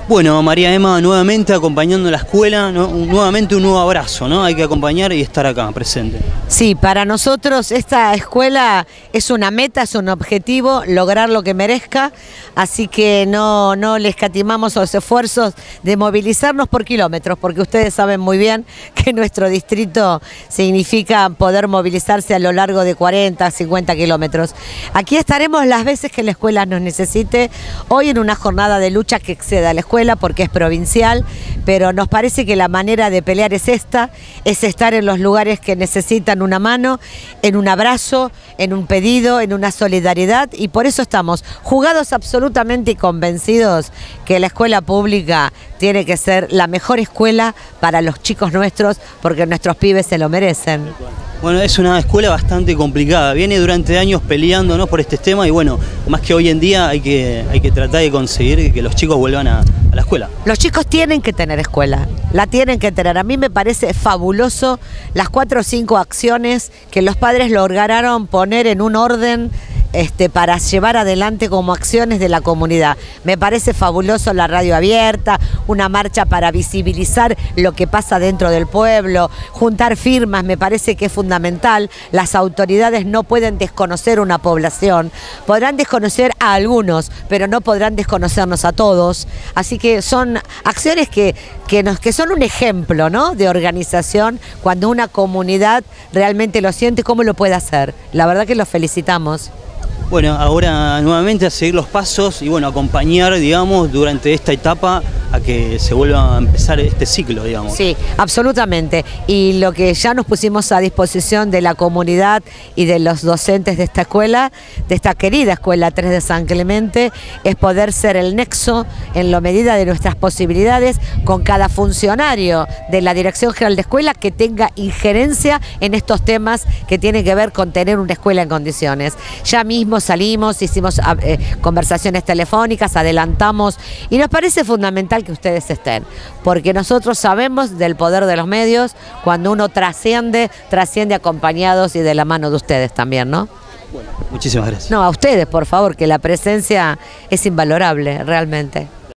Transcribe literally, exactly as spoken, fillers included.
Bueno, María Emma, nuevamente acompañando a la escuela, ¿no? Nuevamente un nuevo abrazo, ¿no? Hay que acompañar y estar acá, presente. Sí, para nosotros esta escuela es una meta, es un objetivo, lograr lo que merezca, así que no, no le escatimamos los esfuerzos de movilizarnos por kilómetros, porque ustedes saben muy bien que nuestro distrito significa poder movilizarse a lo largo de cuarenta, cincuenta kilómetros. Aquí estaremos las veces que la escuela nos necesite, hoy en una jornada de lucha que exceda a la escuela, porque es provincial, pero nos parece que la manera de pelear es esta, es estar en los lugares que necesitan una mano, en un abrazo, en un pedido, en una solidaridad, y por eso estamos jugados absolutamente y convencidos que la escuela pública tiene que ser la mejor escuela para los chicos nuestros, porque nuestros pibes se lo merecen. Bueno, es una escuela bastante complicada, viene durante años peleándonos por este tema y bueno, más que hoy en día hay que, hay que tratar de conseguir que los chicos vuelvan a, a la escuela. Los chicos tienen que tener escuela, la tienen que tener. A mí me parece fabuloso las cuatro o cinco acciones que los padres lograron poner en un orden Este, para llevar adelante como acciones de la comunidad. Me parece fabuloso la radio abierta, una marcha para visibilizar lo que pasa dentro del pueblo, juntar firmas, me parece que es fundamental. Las autoridades no pueden desconocer una población, podrán desconocer a algunos, pero no podrán desconocernos a todos. Así que son acciones que, que, nos, que son un ejemplo, ¿no?, de organización, cuando una comunidad realmente lo siente, ¿cómo lo puede hacer? La verdad que los felicitamos. Bueno, ahora nuevamente a seguir los pasos y bueno, acompañar, digamos, durante esta etapa a que se vuelva a empezar este ciclo, digamos. Sí, absolutamente. Y lo que ya nos pusimos a disposición de la comunidad y de los docentes de esta escuela, de esta querida Escuela tres de San Clemente, es poder ser el nexo, en la medida de nuestras posibilidades, con cada funcionario de la Dirección General de Escuela que tenga injerencia en estos temas que tienen que ver con tener una escuela en condiciones. Ya mismo salimos, hicimos eh, conversaciones telefónicas, adelantamos, y nos parece fundamental que ustedes estén, porque nosotros sabemos del poder de los medios cuando uno trasciende, trasciende acompañados y de la mano de ustedes también, ¿no? Bueno, muchísimas gracias. No, a ustedes, por favor, que la presencia es invalorable, realmente.